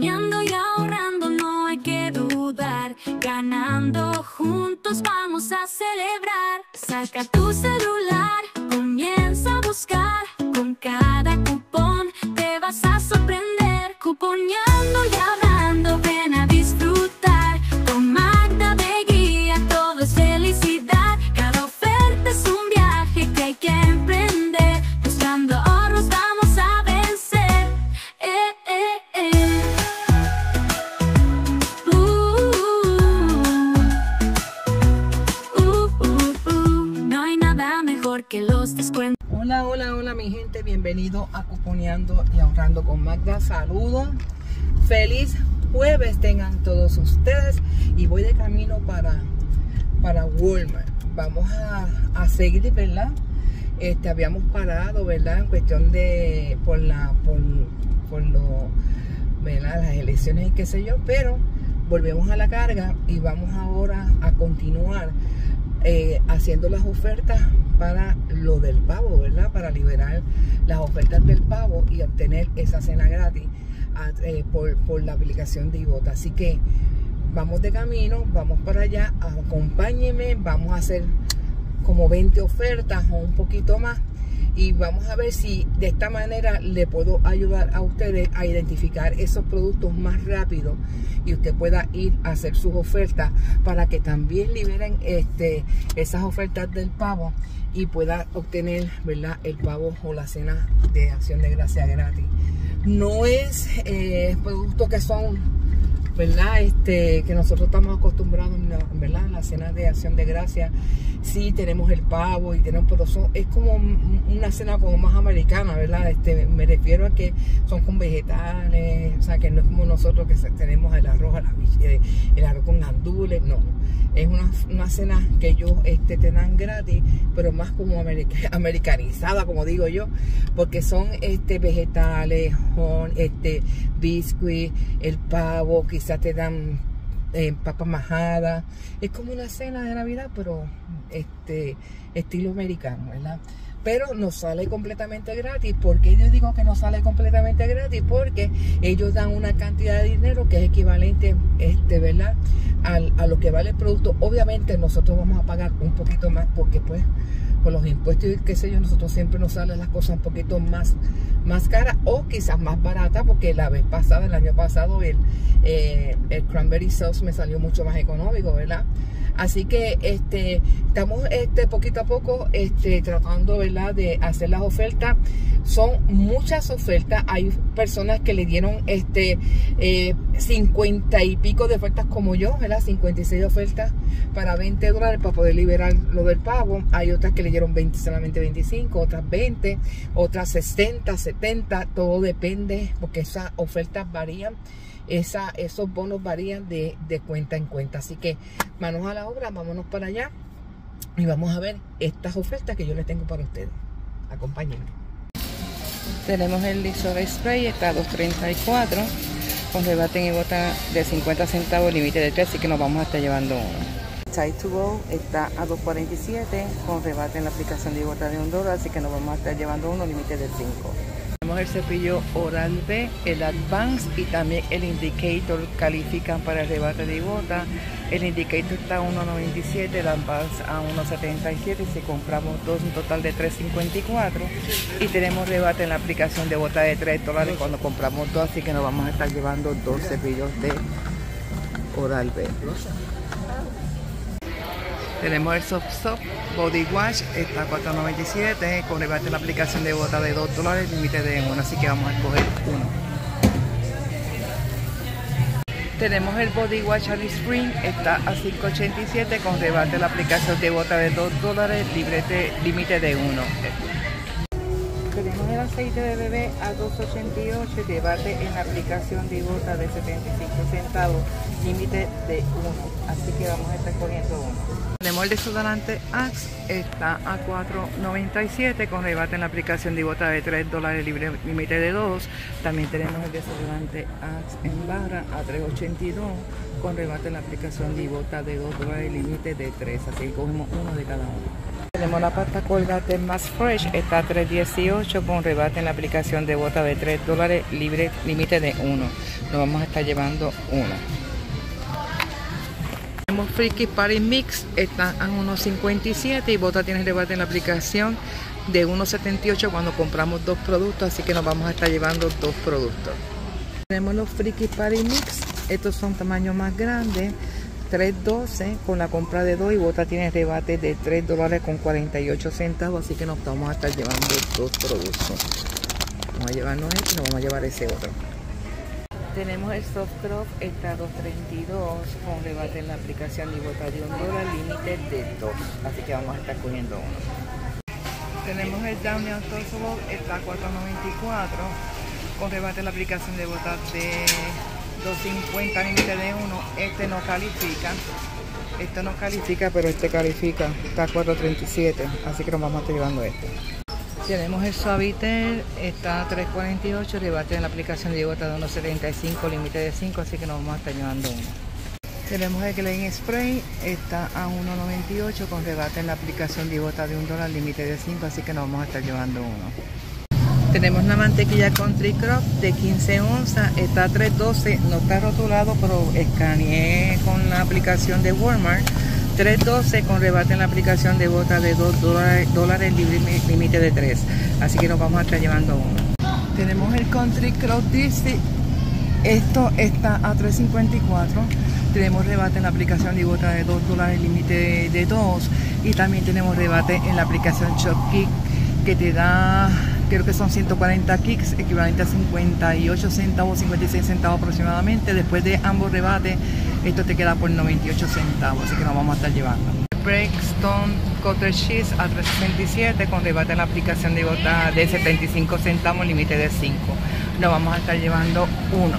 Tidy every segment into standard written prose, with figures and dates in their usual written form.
Cuponeando y ahorrando no hay que dudar. Ganando juntos vamos a celebrar. Saca tu celular, comienza a buscar. Con cada cupón te vas a sorprender. Cuponeando y ahorrando, ven a disfrutar. Con Magda de guía todo es felicidad. Cada oferta es un viaje que hay que emprender. Buscando ahorros vamos a vencer. No hay nada mejor que los descuentos. Hola, hola, hola mi gente, bienvenido a Cuponeando y Ahorrando con Magda. Saludos, feliz jueves tengan todos ustedes. Y voy de camino para Walmart. Vamos a seguir, ¿verdad? Habíamos parado, ¿verdad? En cuestión de ¿verdad? Las elecciones y qué sé yo, pero volvemos a la carga y vamos ahora a continuar haciendo las ofertas para lo del pavo, ¿verdad? Para liberar las ofertas del pavo y obtener esa cena gratis por la aplicación de Ibotta. Así que vamos de camino, vamos para allá, acompáñenme, vamos a hacer como 20 ofertas o un poquito más y vamos a ver si de esta manera le puedo ayudar a ustedes a identificar esos productos más rápido y usted pueda ir a hacer sus ofertas para que también liberen esas ofertas del pavo y pueda obtener, ¿verdad?, el pavo o la cena de acción de gracia gratis. No es productos que son, ¿verdad?, que nosotros estamos acostumbrados, ¿verdad?, en la cena de acción de gracia. Sí tenemos el pavo y tenemos, pero es como una cena como más americana, ¿verdad? Me refiero a que son con vegetales, o sea, que no es como nosotros que tenemos el arroz con gandules, no. Es una cena que ellos te dan gratis, pero más como americanizada, como digo yo, porque son vegetales, biscuit, el pavo, quizás te dan papas majadas. Es como una cena de Navidad, pero estilo americano, ¿verdad? Pero nos sale completamente gratis. ¿Por qué yo digo que nos sale completamente gratis? Porque ellos dan una cantidad de dinero que es equivalente, ¿verdad?, a lo que vale el producto. Obviamente nosotros vamos a pagar un poquito más porque pues por los impuestos y qué sé yo, nosotros siempre nos salen las cosas un poquito más caras o quizás más baratas, porque la vez pasada, el año pasado, el cranberry sauce me salió mucho más económico, ¿verdad? Así que estamos poquito a poco tratando, ¿verdad?, de hacer las ofertas. Son muchas ofertas. Hay personas que le dieron 50 y pico de ofertas como yo, ¿verdad? 56 ofertas para $20 para poder liberar lo del pavo. Hay otras que le dieron solamente 25, otras 20, otras 60, 70. Todo depende porque esas ofertas varían. Esos bonos varían de cuenta en cuenta. Así que manos a la obra, vámonos para allá y vamos a ver estas ofertas que yo les tengo para ustedes. Acompáñenme. Tenemos el Lysol Spray, está a $2.34 con rebate en Ibotta de 50 centavos, límite de 3, así que nos vamos a estar llevando uno. Tide to Go está a $2.47 con rebate en la aplicación de Ibotta de $1, así que nos vamos a estar llevando uno, límite de 5. Tenemos el cepillo Oral-B, el Advance y también el Indicator, califican para el rebate de Ibotta. El Indicator está a $1.97, el Advance a $1.77, si compramos dos, un total de $3.54. Y tenemos rebate en la aplicación de Ibotta de $3 cuando compramos dos, así que nos vamos a estar llevando dos cepillos de Oral-B. Tenemos el Soft Body Wash, está a $4.97, con rebate en la aplicación de Ibotta de $2, límite de 1, así que vamos a escoger uno. Tenemos el Body Wash Alice Spring, está a $5.87, con rebate en la aplicación de Ibotta de $2, límite de 1. Tenemos el aceite de bebé a $2.88, rebate en la aplicación de Ibotta de 75 centavos, límite de 1, así que vamos a estar cogiendo uno. Tenemos el desodorante Axe, está a $4.97 con rebate en la aplicación de Ibotta de $3, límite de 2. También tenemos el desodorante Axe en barra a $3.82 con rebate en la aplicación de Ibotta de $2, límite de 3. Así que cogemos uno de cada uno. Tenemos la pasta Colgate más Fresh, está a $3.18 con rebate en la aplicación de Ibotta de $3, límite de 1. nos vamos a estar llevando uno. Tenemos Friki Party Mix, están a 1.57 y Bota tiene rebate en la aplicación de 1.78 cuando compramos 2 productos, así que nos vamos a estar llevando 2 productos. Tenemos los Friki Party Mix, estos son tamaños más grandes, $3.12 con la compra de 2 y Bota tiene rebate de $3.48, así que nos vamos a estar llevando 2 productos. Vamos a llevarnos este y nos vamos a llevar ese otro. Tenemos el Soft Crop, está a $2.32 con rebate en la aplicación de Bota de $1, límite de 2, así que vamos a estar cogiendo uno. Tenemos el Downy Untouchable, está a $4.94 con rebate en la aplicación de Bota de $2.50, límite de 1. Este no califica, pero este califica, está a $4.37, así que nos vamos a estar llevando este. Tenemos el Suavitel, está a $3.48, rebate en la aplicación de Bota de 1.75, límite de 5, así que nos vamos a estar llevando uno. Tenemos el Glen Spray, está a $1.98 con rebate en la aplicación de Bota de $1, límite de 5, así que nos vamos a estar llevando uno. Tenemos la mantequilla Country Crop de 15 onzas, está a $3.12, no está rotulado, pero escaneé con la aplicación de Walmart. $3.12 con rebate en la aplicación de Bota de $2, límite de 3, así que nos vamos a estar llevando uno. Tenemos el Country Crop Disney, esto está a $3.54, tenemos rebate en la aplicación de Bota de $2, límite de 2, y también tenemos rebate en la aplicación Shopkick que te da, creo que son 140 kicks, equivalente a 58 centavos, 56 centavos aproximadamente. Después de ambos rebates, esto te queda por 98 centavos, así que nos vamos a estar llevando. Breakstone Cutter Cheese a $3.67 con rebate en la aplicación de Bota de 75 centavos, límite de 5. Nos vamos a estar llevando uno.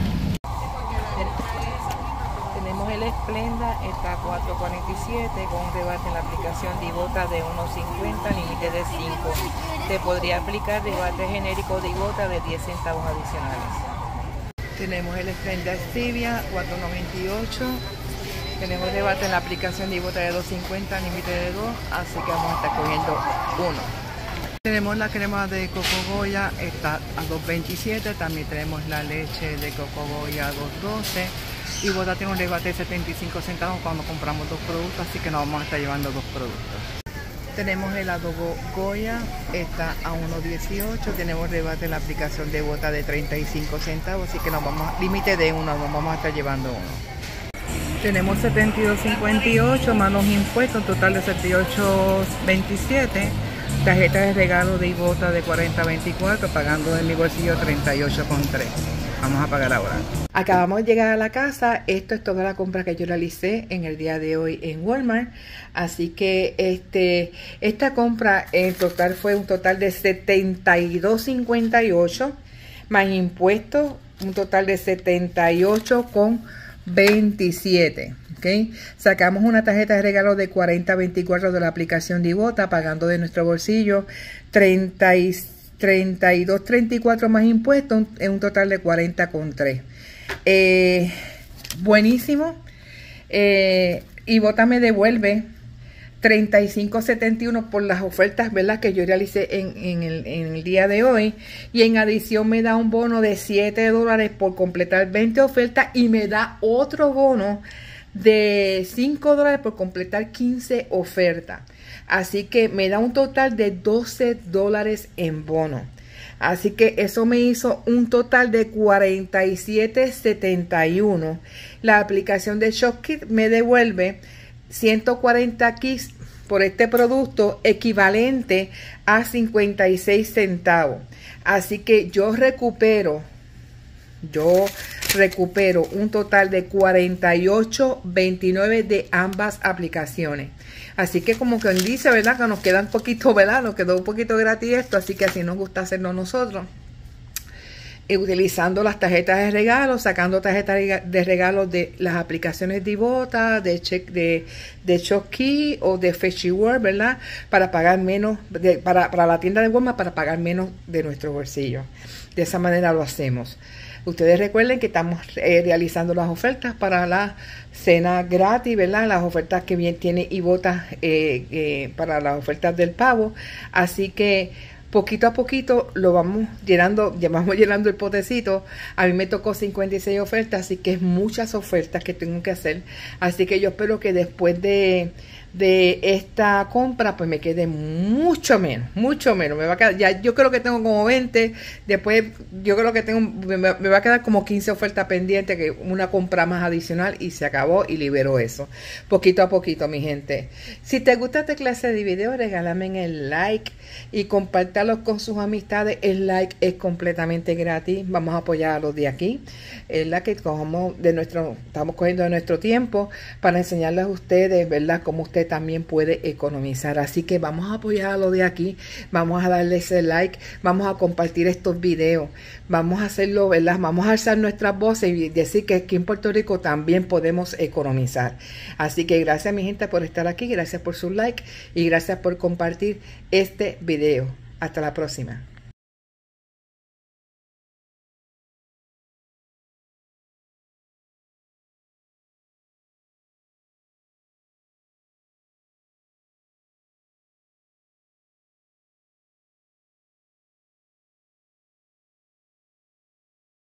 Tenemos el Splenda, está a $4.47 con un rebate en la aplicación de Bota de 1.50, límite de 5. Te podría aplicar rebate genérico de Bota de 10 centavos adicionales. Tenemos el Splenda Stevia, $4.98. Tenemos rebate en la aplicación de Bota de 2.50, límite de 2, así que vamos a estar cogiendo uno. Tenemos la crema de Coco Goya, está a $2.27. También tenemos la leche de Coco Goya a $2.12. Y Bota tiene un rebate de 75 centavos cuando compramos 2 productos, así que nos vamos a estar llevando 2 productos. Tenemos el adobo Goya, está a $1.18. Tenemos rebate en la aplicación de Bota de 35 centavos, así que nos vamos, límite de 1, nos vamos a estar llevando uno. Tenemos $72.58 más los impuestos, un total de $78.27. Tarjeta de regalo de Bota de $40.24, pagando de mi bolsillo $38.3. Vamos a pagar ahora. Acabamos de llegar a la casa. Esto es toda la compra que yo realicé en el día de hoy en Walmart. Así que esta compra en total fue un total de $72.58 más impuestos, un total de $78.27. ¿Okay? Sacamos una tarjeta de regalo de $40.24 de la aplicación de Bota, pagando de nuestro bolsillo $32.34 más impuestos, en un total de $40.3. Buenísimo. Y Bota me devuelve $35.71 por las ofertas, ¿verdad?, que yo realicé en el día de hoy, y en adición me da un bono de $7 por completar 20 ofertas, y me da otro bono de $5 por completar 15 ofertas. Así que me da un total de $12 en bono. Así que eso me hizo un total de $47.71. La aplicación de Shopkick me devuelve 140 kits por este producto, equivalente a 56 centavos. Así que yo recupero un total de $48.29 de ambas aplicaciones. Así que, como quien dice, ¿verdad?, que nos queda un poquito, ¿verdad?, nos quedó un poquito gratis esto, así que así nos gusta hacerlo nosotros. Utilizando las tarjetas de regalo, sacando tarjetas de regalo de las aplicaciones de Bota, de Shopkick o de FetchWorld, ¿verdad?, para pagar menos, para la tienda de Walmart, para pagar menos de nuestro bolsillo. De esa manera lo hacemos. Ustedes recuerden que estamos realizando las ofertas para la cena gratis, ¿verdad? Las ofertas que bien tiene Bota para las ofertas del pavo. Así que Poquito a poquito lo vamos llenando, ya vamos llenando el potecito. A mí me tocó 56 ofertas, así que es muchas ofertas que tengo que hacer. Así que yo espero que después de esta compra pues me quede mucho menos, me va a quedar, ya yo creo que tengo como 20, después yo creo que tengo, me va a quedar como 15 ofertas pendientes, que una compra más adicional y se acabó y libero eso, poquito a poquito, mi gente. Si te gusta esta clase de video, regálame el like y compártalo con sus amistades. El like es completamente gratis, vamos a apoyar a los de aquí, es la que cogemos estamos cogiendo de nuestro tiempo para enseñarles a ustedes, ¿verdad?, cómo usted también puede economizar. Así que vamos a apoyar a lo de aquí, vamos a darle ese like, vamos a compartir estos videos, vamos a hacerlo, ¿verdad? Vamos a alzar nuestras voces y decir que aquí en Puerto Rico también podemos economizar. Así que gracias, mi gente, por estar aquí, gracias por su like y gracias por compartir este video. Hasta la próxima.